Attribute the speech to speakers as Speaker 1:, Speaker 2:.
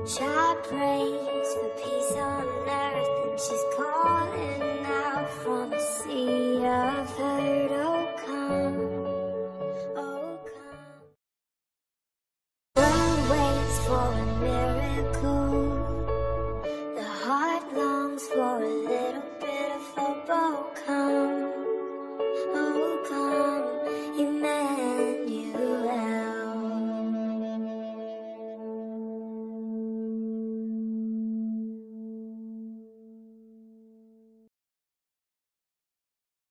Speaker 1: Child prays for peace on earth, and she's calling out from a sea of hurt. Oh, come.